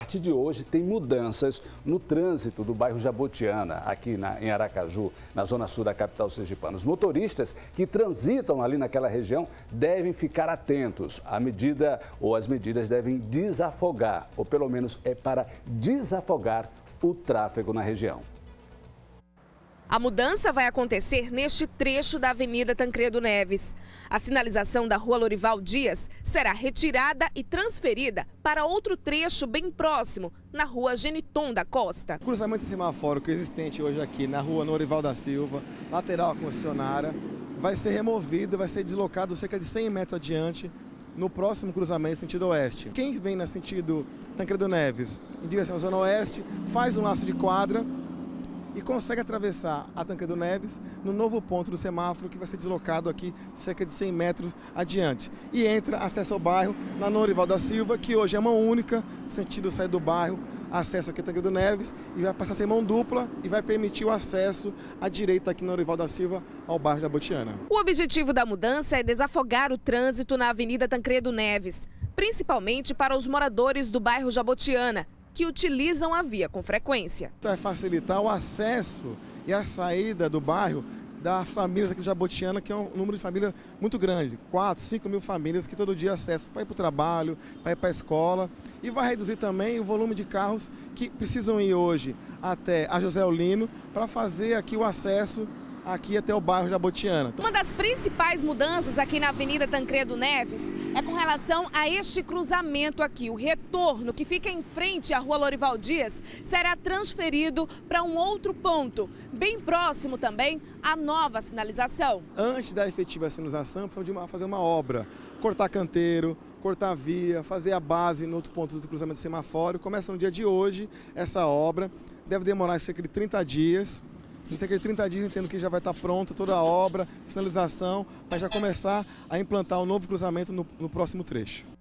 A partir de hoje tem mudanças no trânsito do bairro Jabotiana, aqui em Aracaju, na zona sul da capital sergipana. Os motoristas que transitam ali naquela região devem ficar atentos. As medidas devem desafogar, ou pelo menos é para desafogar o tráfego na região. A mudança vai acontecer neste trecho da Avenida Tancredo Neves. A sinalização da Rua Lorival Dias será retirada e transferida para outro trecho bem próximo, na Rua Geniton da Costa. O cruzamento semafórico existente hoje aqui na Rua Norival da Silva, lateral à concessionária, vai ser removido, vai ser deslocado cerca de 100 metros adiante no próximo cruzamento sentido oeste. Quem vem no sentido Tancredo Neves em direção à zona oeste faz um laço de quadra e consegue atravessar a Tancredo Neves no novo ponto do semáforo que vai ser deslocado aqui cerca de 100 metros adiante. E entra acesso ao bairro na Norival da Silva, que hoje é mão única, sentido sair do bairro, acesso aqui a Tancredo Neves, e vai passar a ser mão dupla e vai permitir o acesso à direita aqui na Norival da Silva ao bairro Jabotiana. O objetivo da mudança é desafogar o trânsito na Avenida Tancredo Neves, principalmente para os moradores do bairro Jabotiana, que utilizam a via com frequência. Vai facilitar o acesso e a saída do bairro das famílias aqui de Jabotiana, que é um número de famílias muito grande, 4, 5 mil famílias que todo dia acessam para ir para o trabalho, para ir para a escola, e vai reduzir também o volume de carros que precisam ir hoje até a José Olino para fazer aqui o acesso aqui até o bairro Jabotiana. Uma das principais mudanças aqui na Avenida Tancredo Neves é com relação a este cruzamento aqui. O retorno que fica em frente à Rua Lorival Dias será transferido para um outro ponto, bem próximo também à nova sinalização. Antes da efetiva sinalização, precisamos de fazer uma obra, cortar canteiro, cortar a via, fazer a base no outro ponto do cruzamento semafórico. Começa no dia de hoje essa obra, deve demorar cerca de 30 dias. Em cerca de 30 dias, entendo que já vai estar pronta toda a obra, sinalização, para já começar a implantar um novo cruzamento no próximo trecho.